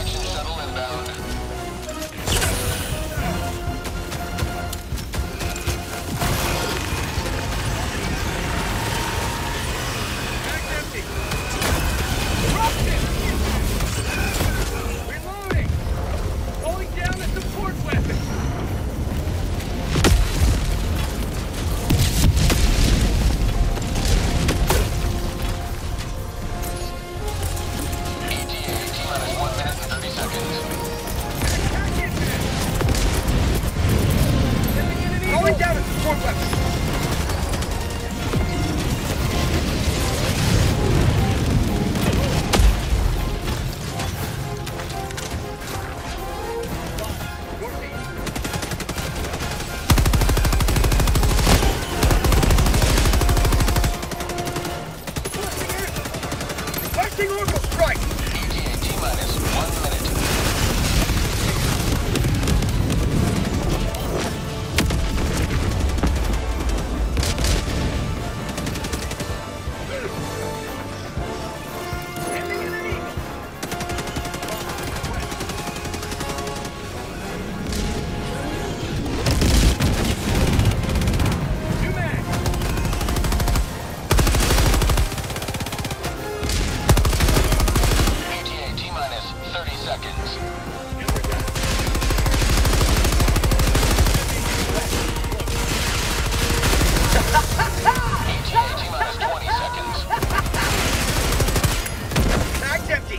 Extraction shuttle inbound. Bag's empty. Dropped it! Reloading! Holding down the support weapon! ETA T-minus 1 minute and 30 seconds. Going down a support weapon! Requesting orbital strike! ETA T-minus 1 minute. Ending in an eagle! New mag! ETA T-minus 30 seconds. ETA T-minus 20 seconds. Mag's empty!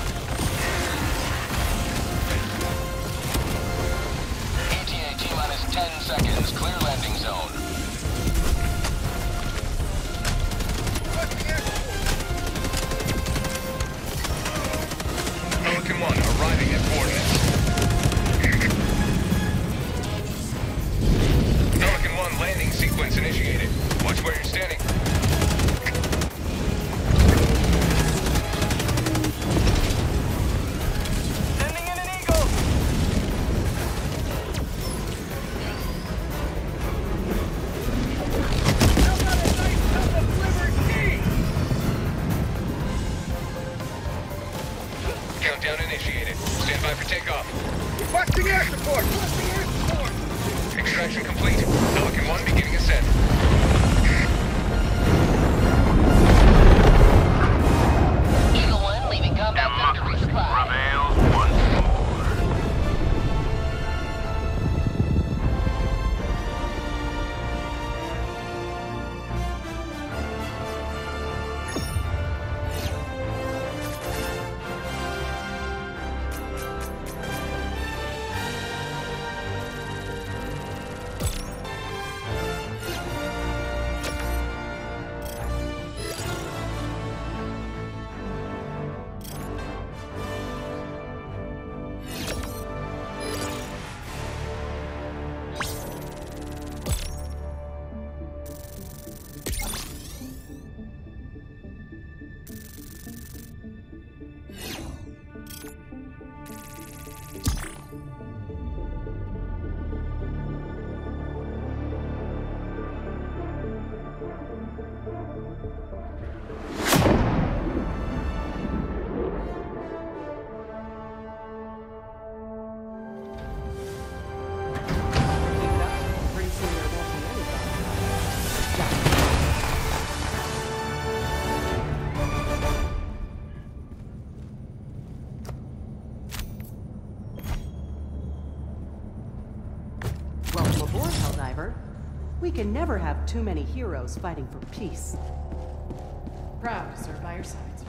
ETA T-minus 10 seconds. Clear landing zone. Requesting air support! Pelican 1 arriving at coordinates. Pelican 1 landing sequence initiated. Watch where you're standing. Sending in an eagle! How about a nice cup of liver tea? Countdown initiated. Stand by for takeoff. Requesting air support! Requesting air support! Extraction complete. Pelican 1 beginning ascent. Eagle 1 leaving combat zone to resupply. Prevails once more. Welcome aboard, Helldiver. We can never have too many heroes fighting for peace. Proud to serve by your sides.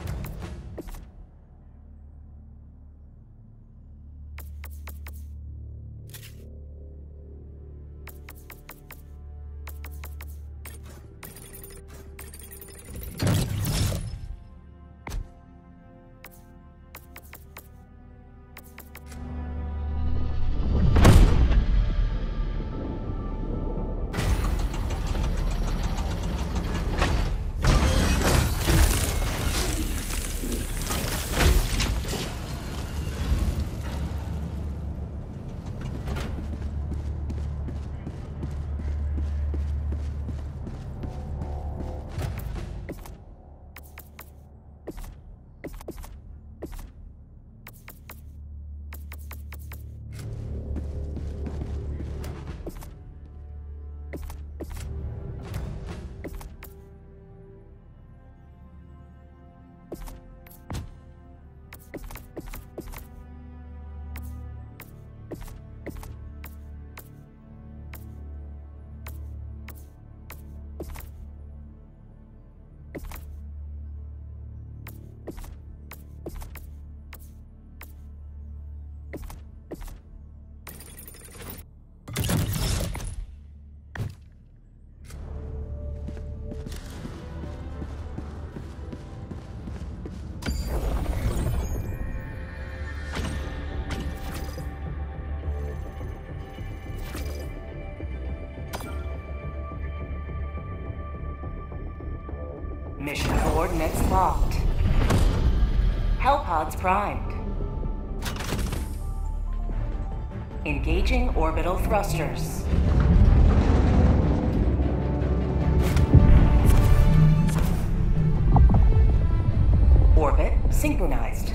coordinates locked. Hellpods primed. Engaging orbital thrusters. Orbit synchronized.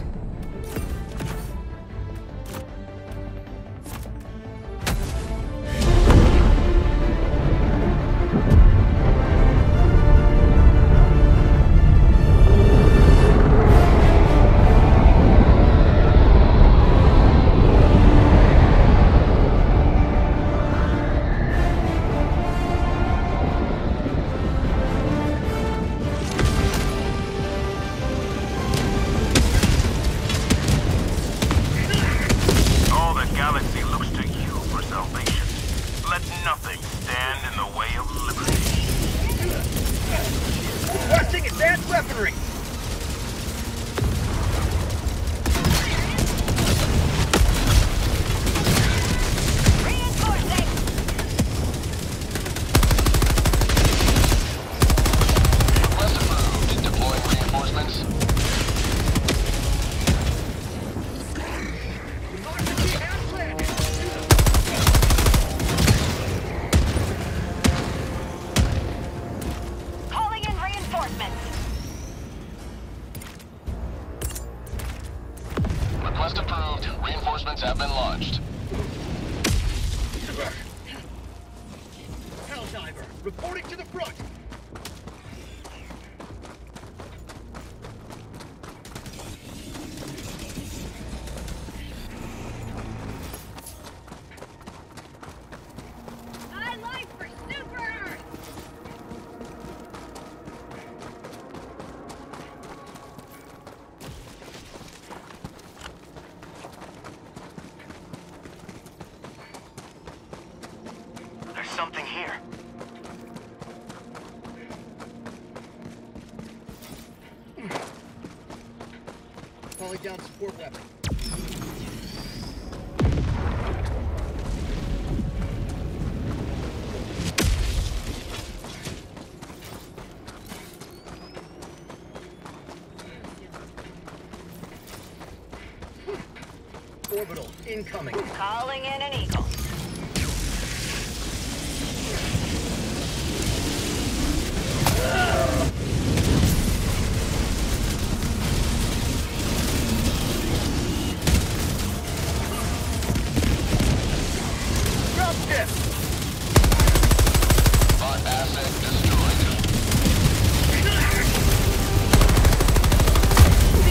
All the galaxy looks to you for salvation. Let nothing stand in the way of liberty. Requesting advanced weaponry! Request approved. Deploying reinforcements. Democracy has landed! Calling in reinforcements. Request approved. Reinforcements have been launched. Helldiver, reporting to the front! I life for Super Earth! There's something here. Calling down support weapon. Orbital incoming. Calling in an Eagle. Dropship! Bot asset destroyed.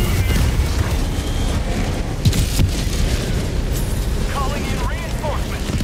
Calling in reinforcements.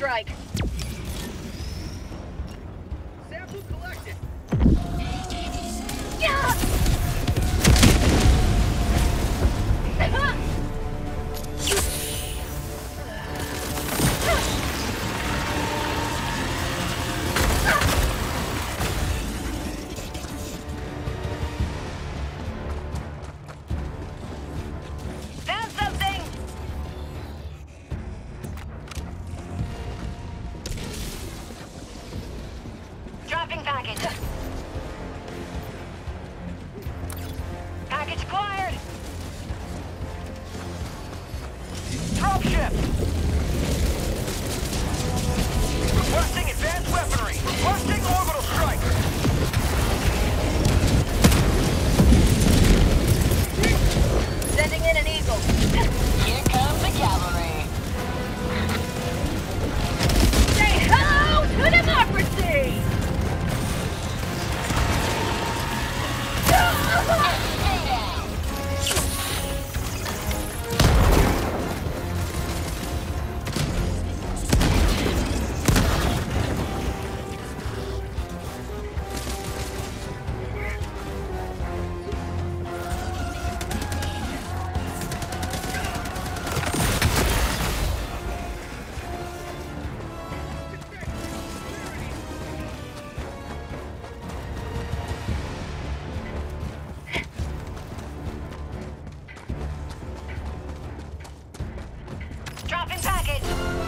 strike. Sample collected. Found something! Dropping package. Package acquired. Dropship! Requesting advanced weaponry! Requesting orbital strike! Sending in an eagle. Here comes the cavalry. Say hello to democracy! Stay down. Dropping package.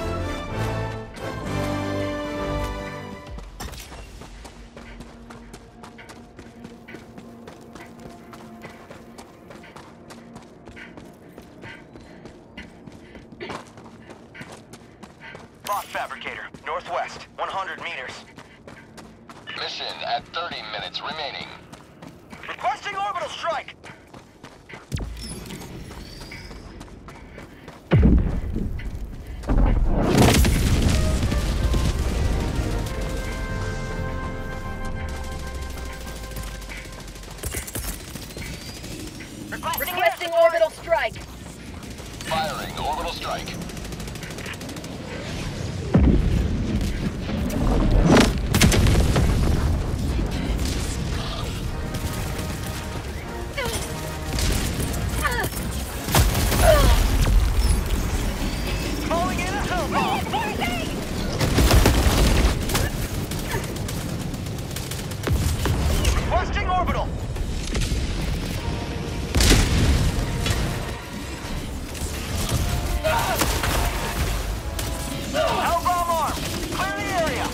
Lost fabricator, northwest, 100 meters. Mission at 30 minutes remaining. Requesting orbital strike! Requesting orbital strike. Firing orbital strike. Calling in a hellbomb! Requesting orbital! Hellbomb arm! Clear the area!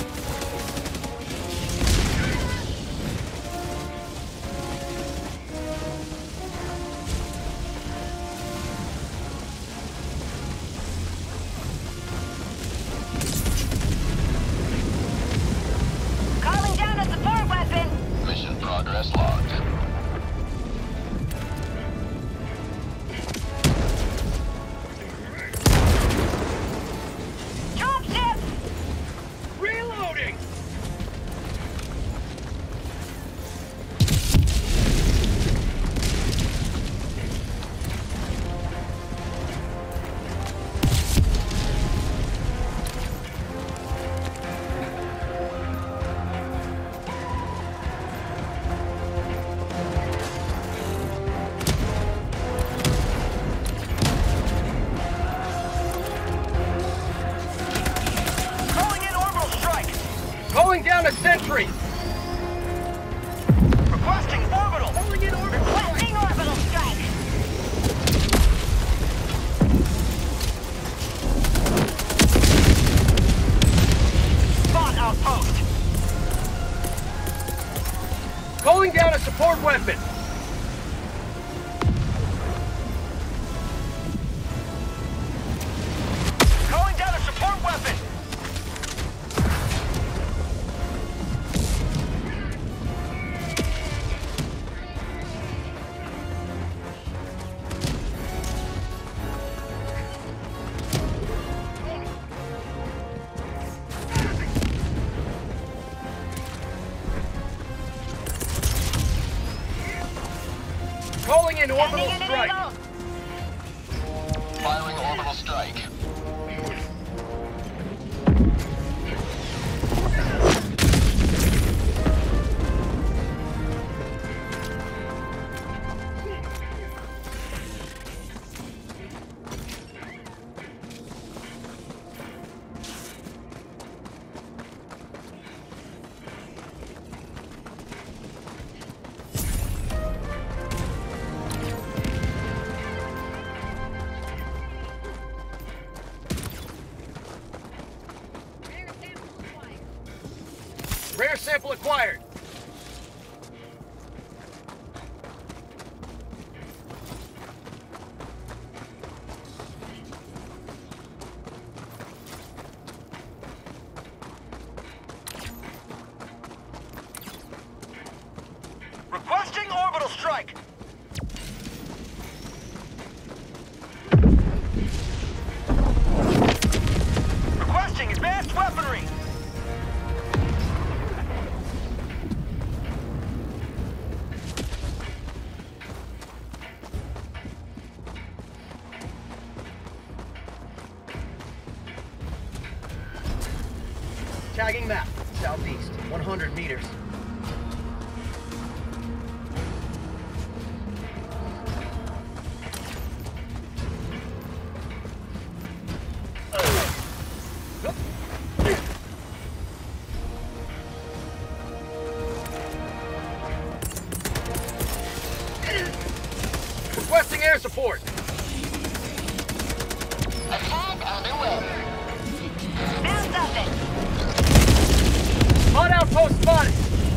Calling down a support weapon. Mission progress logged. Dropship. Reloading! Calling in orbital strike! Calling down a sentry! Requesting orbital! Calling in orbital strike! Requesting orbital strike. Spot outpost! Calling down a support weapon! Calling down a support weapon! Calling in orbital Sending in an strike! eagle. Firing orbital strike. Rare sample acquired. Requesting orbital strike. Requesting advanced weaponry. Tagging map. Southeast. 100 meters. Requesting air support. Attack underway. Found something. Hot outpost spotted.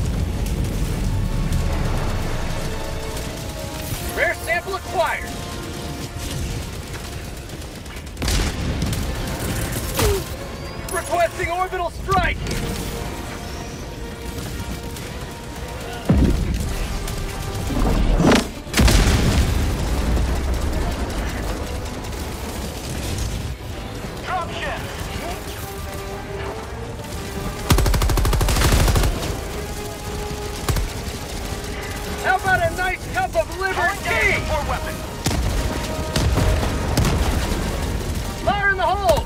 Rare sample acquired. Requesting orbital strike. Drop ship. How about a nice cup of liver Calling down tea? support weapon. Fire in the hole.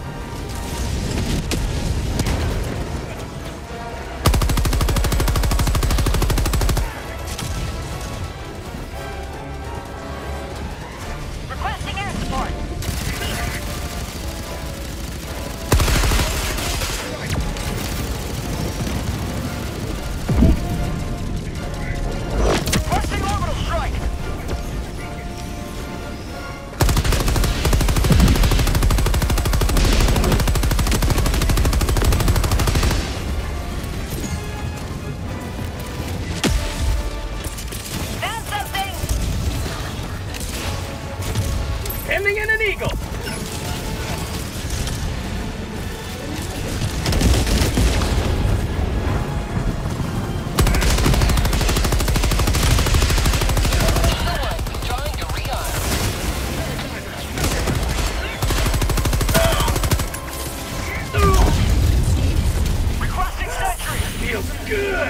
Requesting air support. Requesting orbital strike. Found something. Ending in an eagle. Someone trying to rearm. Requesting sentry. Feels good.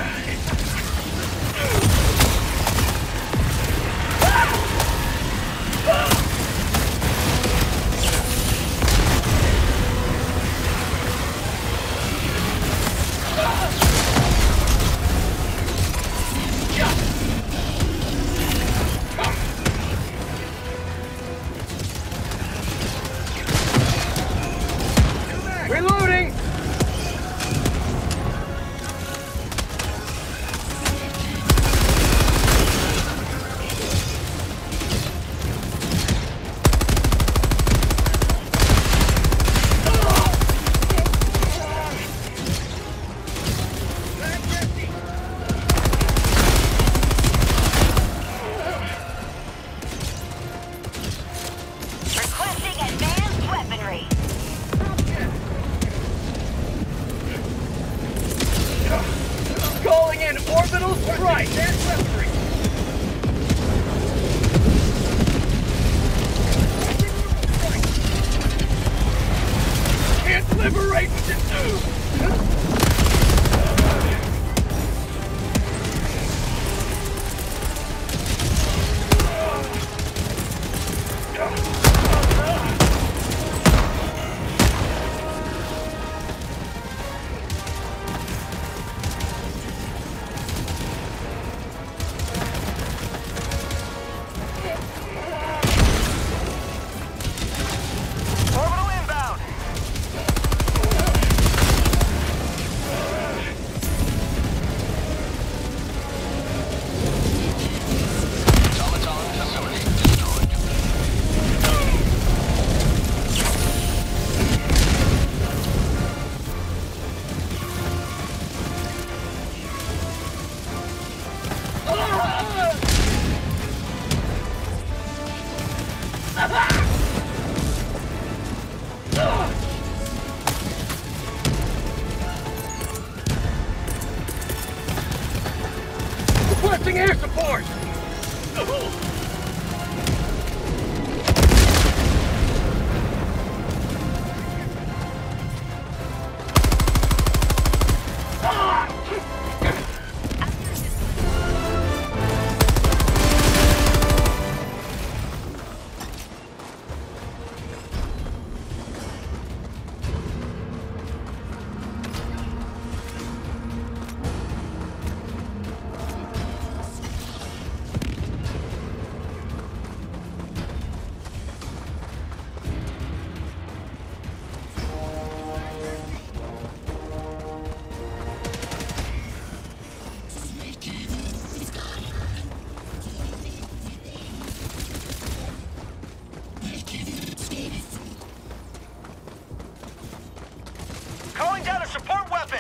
Requesting air support! Calling down a support weapon!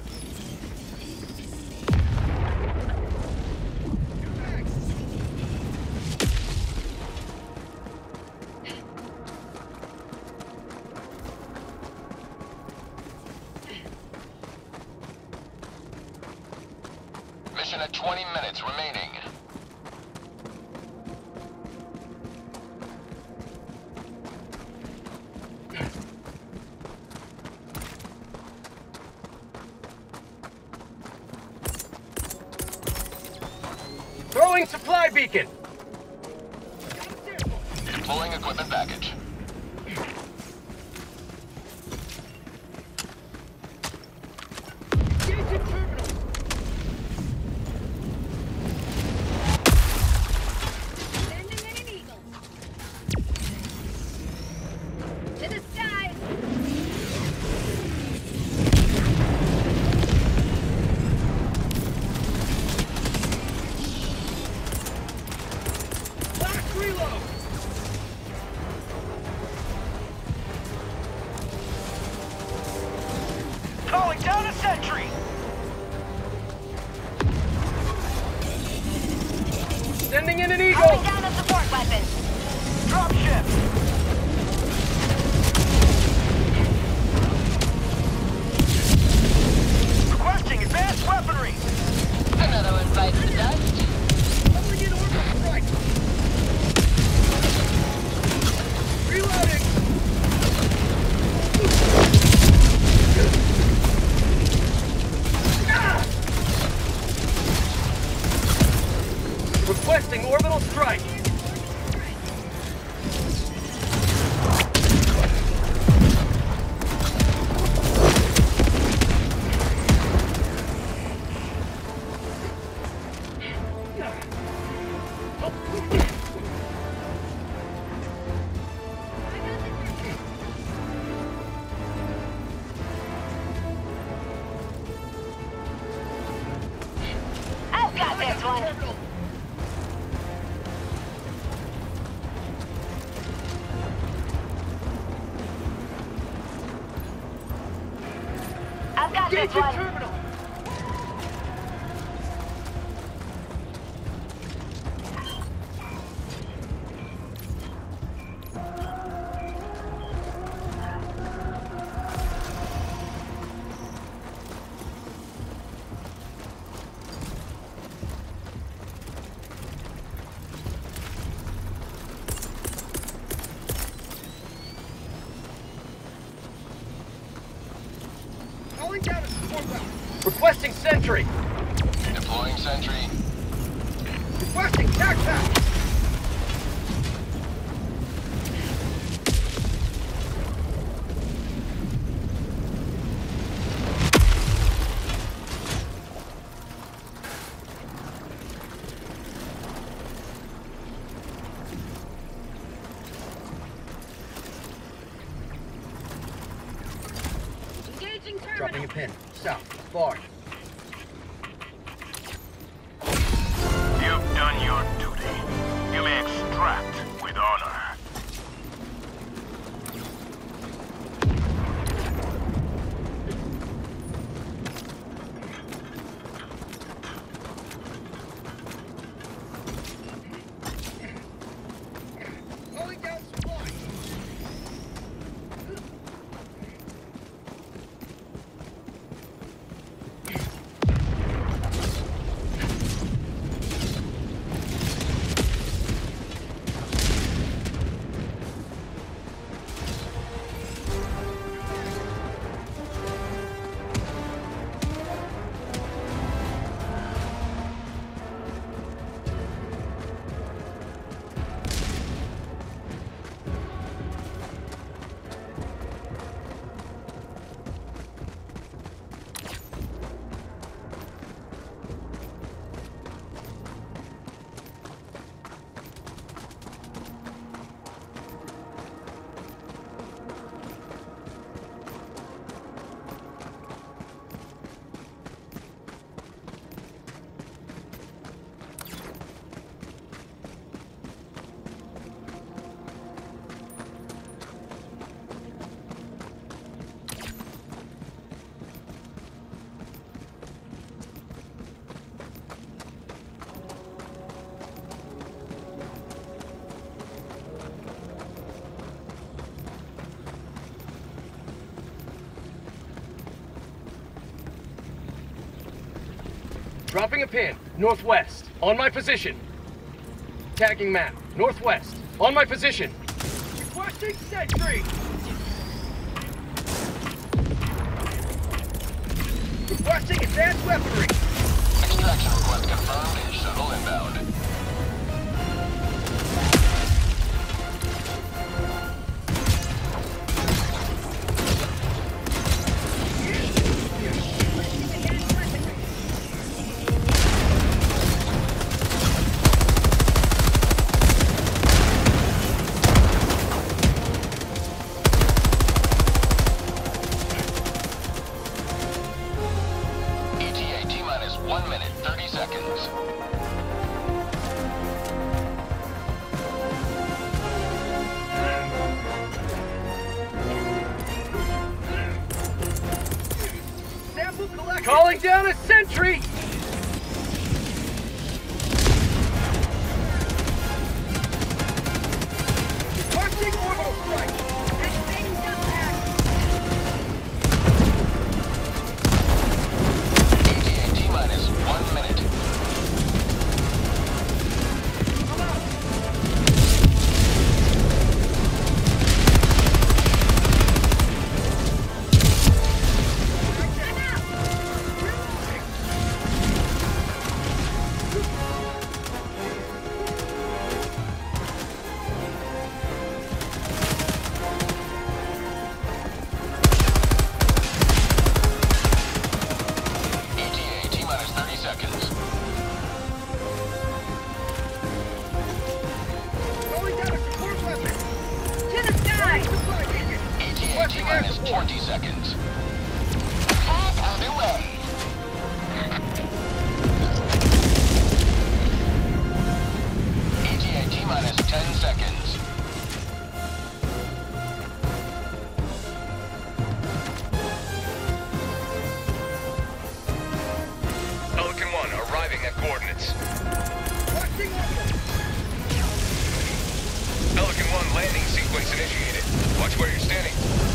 Mission at 20 minutes remaining. Throwing supply beacon! Deploying equipment package. Engaging terminal! Landing in an eagle. To the skies. Last reload! Calling down a sentry! Sending in an eagle! Calling down a support weapon. Drop ship! Requesting advanced weaponry! Another one bites the dust. Calling in orbital strike! Reloading! Ah! Requesting orbital strike! I've got this one. Orbital. I've got this Engaging one. terminal! Calling down a support weapon! Requesting sentry! Deploying sentry. Requesting backpack! Engaging terminal. Dropping a pin. South. Barge. You've done your duty. You may extract with honor. Calling down Dropping a pin. Northwest. On my position. Tagging map. Northwest. On my position. Requesting sentry. Requesting advanced weaponry. Extraction request confirmed and shuttle inbound. ETA T-minus 1 minute, 30 seconds. Sample collected. Calling down a sentry. Requesting orbital strike. Activating jetpack. ETA T-minus 1 minute. ETA T-minus 30 seconds. Calling down a support weapon. To the sky! ETA T-minus 20 seconds. Head underway. ETA T-minus 10 seconds. Pelican 1 arriving at coordinates. Requesting orbital. Pelican 1 landing sequence initiated. Watch where you're standing.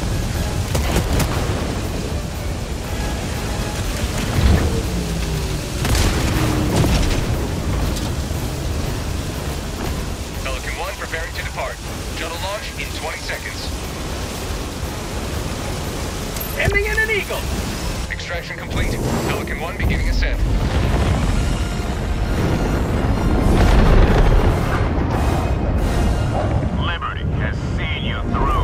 Pelican 1 preparing to depart. Shuttle launch in 20 seconds. Ending in an eagle. Extraction complete. Pelican 1 beginning ascent. Liberty has seen you through.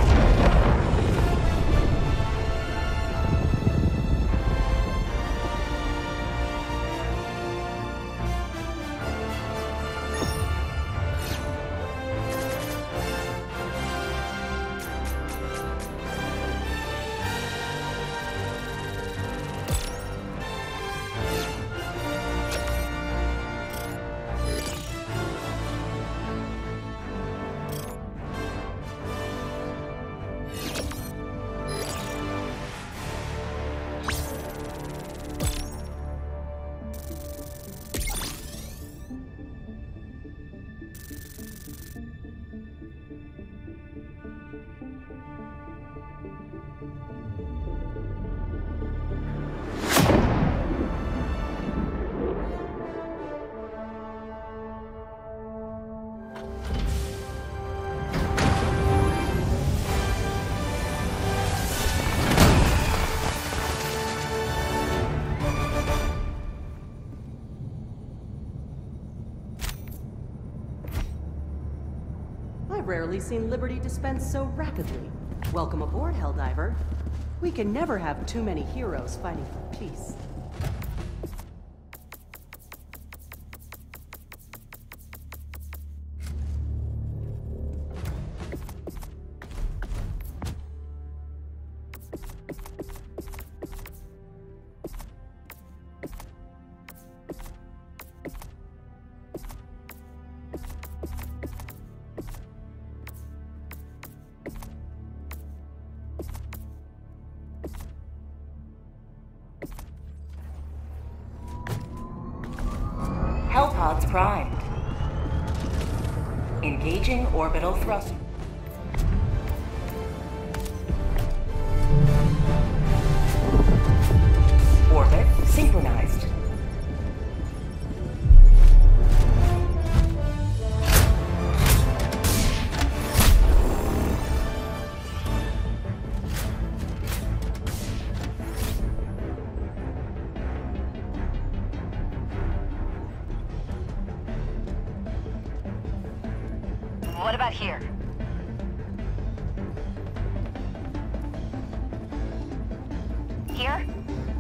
I've rarely seen liberty dispensed so rapidly. Welcome aboard, Helldiver. We can never have too many heroes fighting for peace. Hellpods primed. Engaging orbital thrust. Orbit synchronized. about here? Here?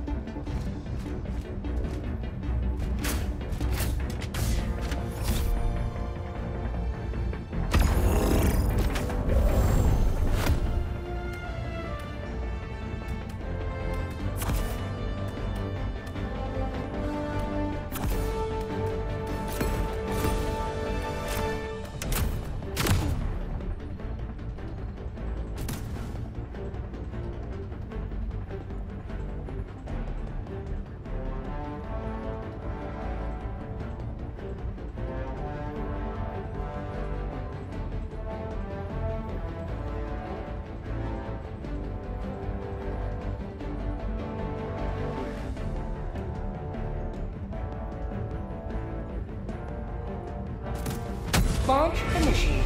Launch initiated.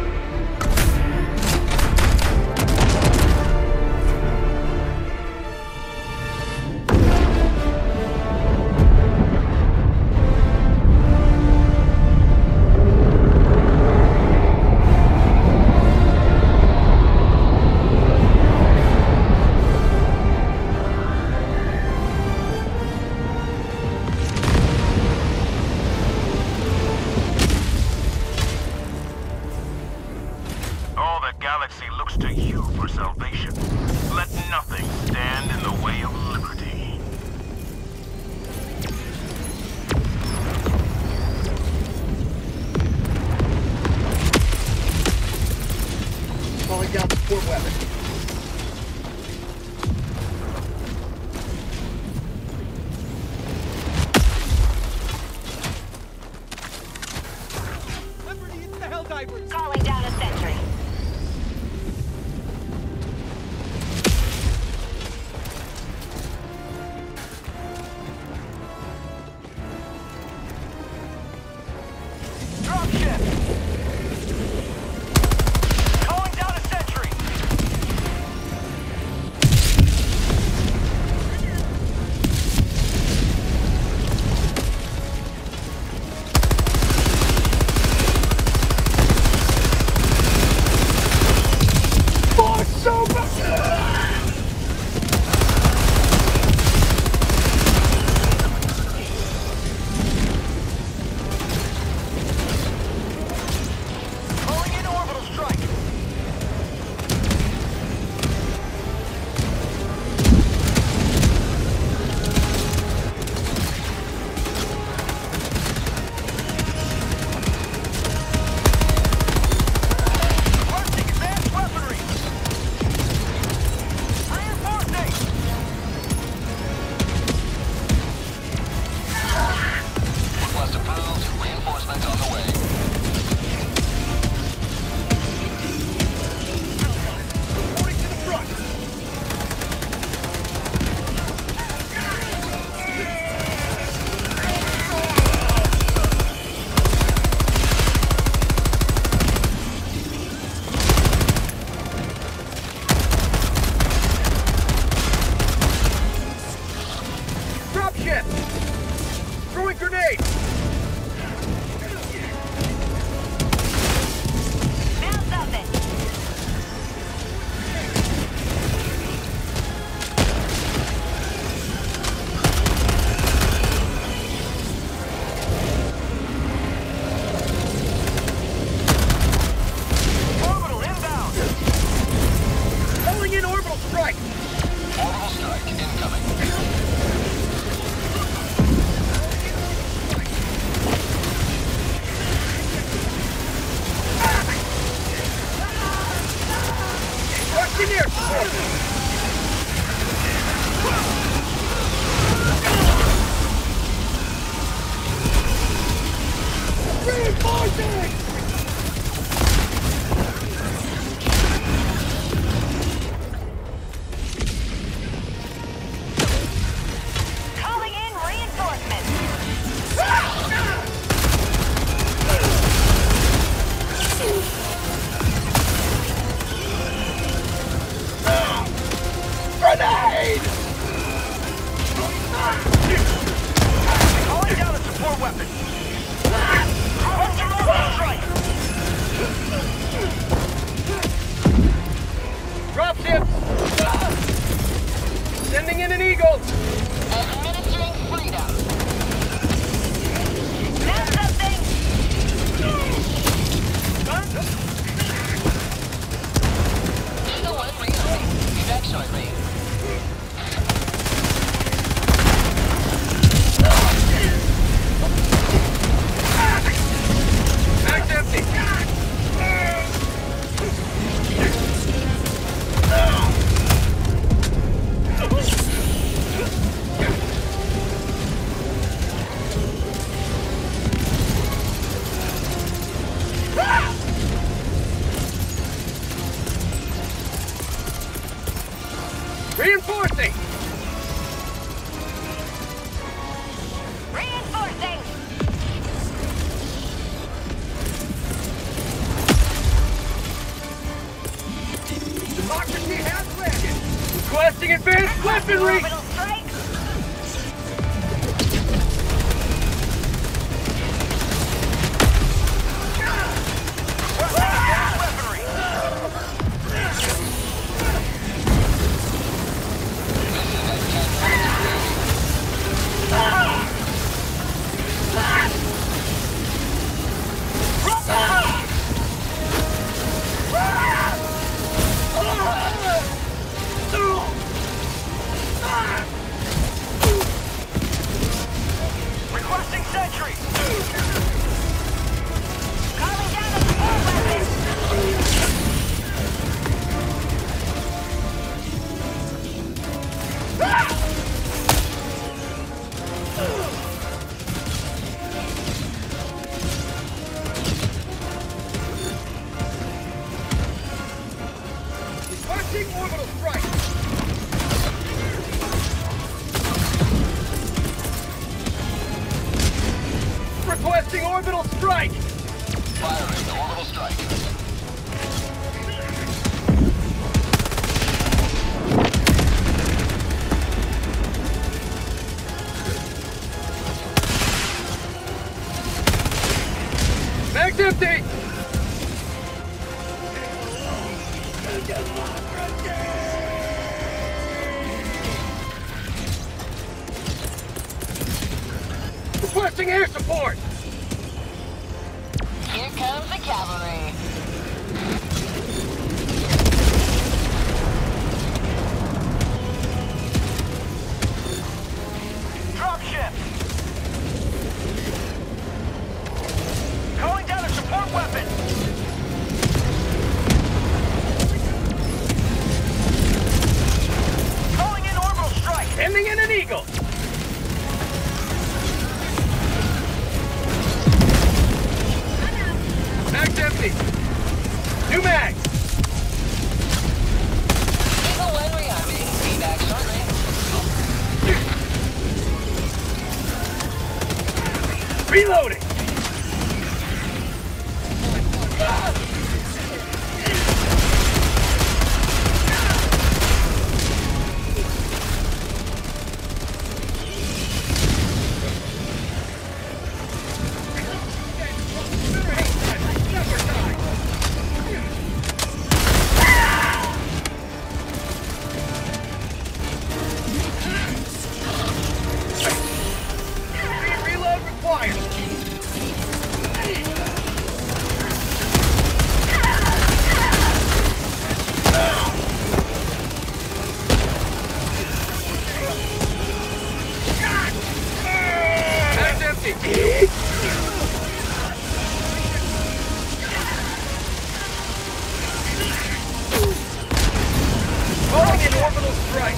Galaxy looks to you for salvation. Let nothing stand in the way of liberty. Calling down support weapon. Liberty, it's the Helldivers! Calling down a sentry. Dropship! Calling down a sentry! Calling in orbital strike! Requesting advanced weaponry! Reinforcing! Request approved. Reinforcements on the way. Reporting to the front. Dropship! Throwing grenade! Found something. Orbital inbound! Calling in orbital strike! Orbital strike incoming. Rushing air! Reinforcing! Calling in reinforcements. Grenade! Calling down a support weapon! Calling in orbital strike! Reinforcing! Reinforcing! Democracy has landed! Requesting advanced weaponry! Orbital strike! Requesting sentry! Calling down a support weapon! Requesting orbital strike! Requesting orbital strike! Firing the orbital strike. Mag's empty! Requesting air support! Here comes the cavalry. Dropship! Calling down a support weapon! Calling in orbital strike! Ending in an eagle! Mag's empty! New mag! Eagle when rearming. Be back shortly. Reloading! Reload required! Mag's empty! Calling in orbital strike!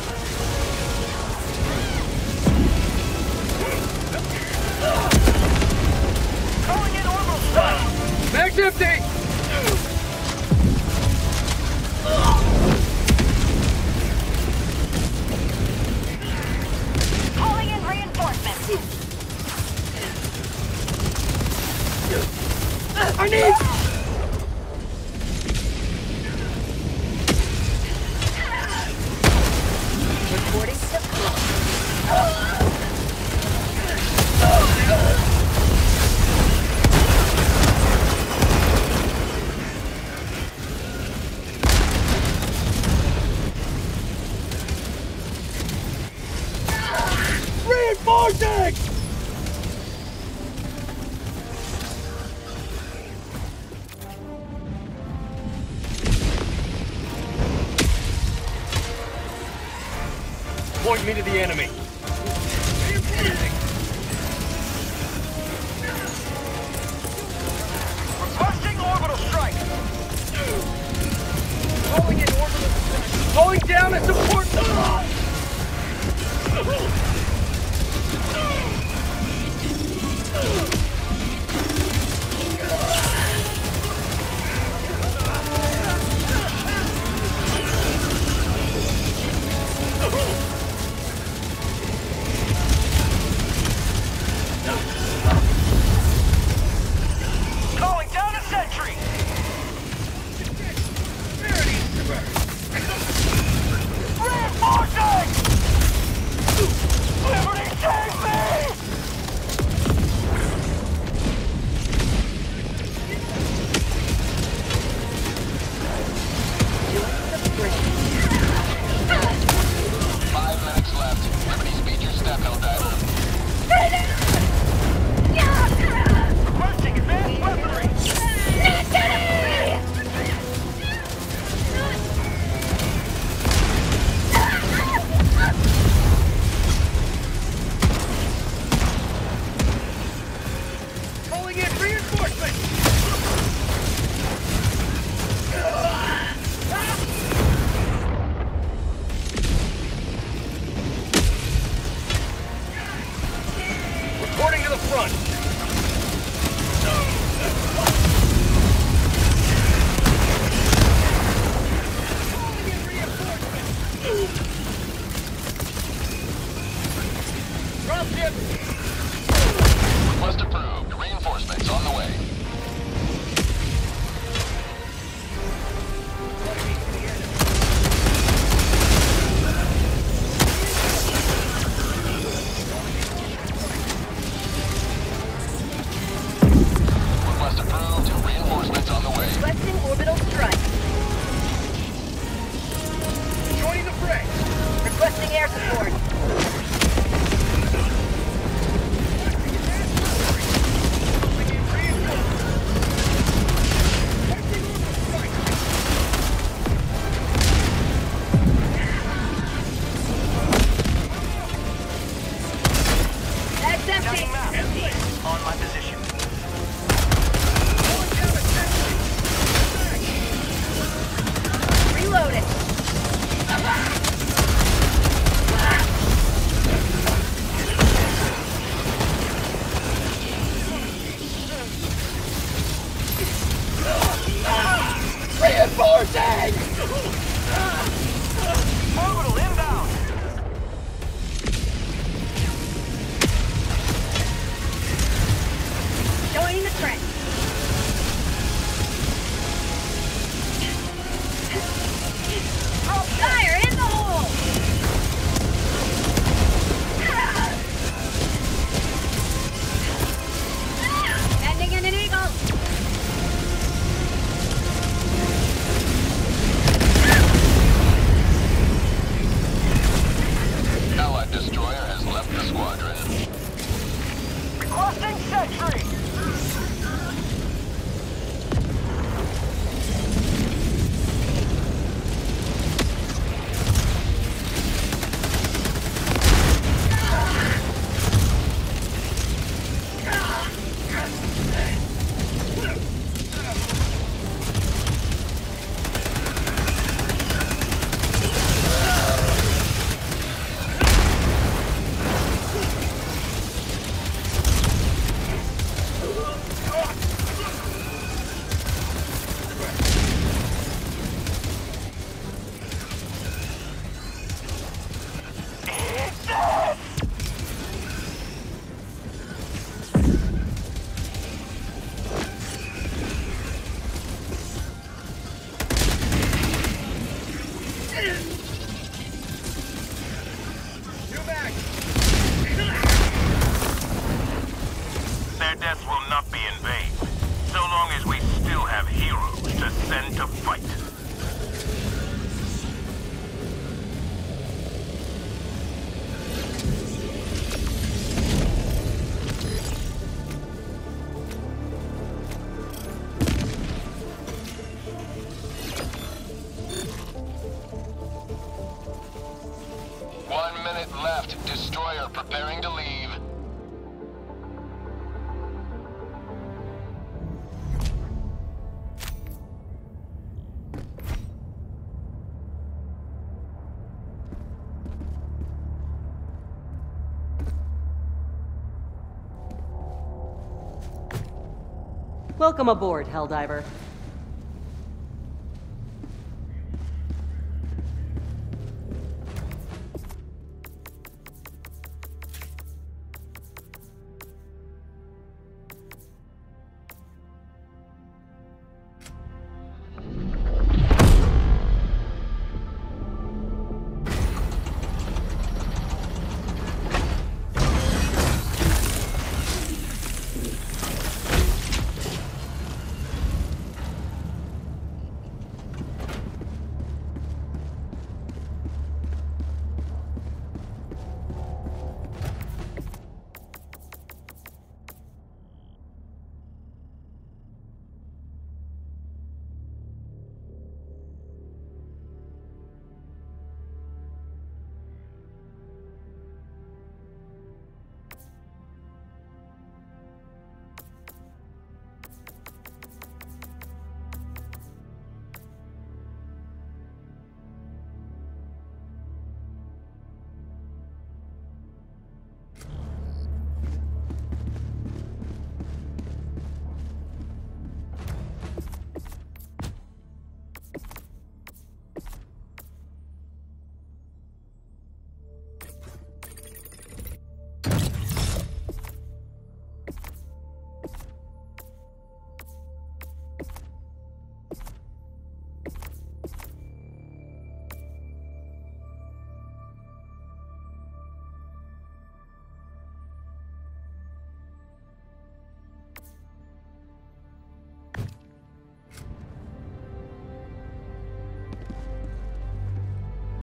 Calling in orbital strike! Mag's empty! Calling in reinforcements. I need... Reporting support. Reinforcing! Point me to the enemy. Requesting orbital strike! Calling in orbital strike. Calling down a support. Mercy! Orbital inbound! Joining the trench. Drop fire in the hole! Landing in an eagle! Allied destroyer has left the squadron. Requesting sentry! Their deaths will not be in vain, so long as we still have heroes to send to fight. One minute left. Destroyer preparing to leave. Welcome aboard, Helldiver.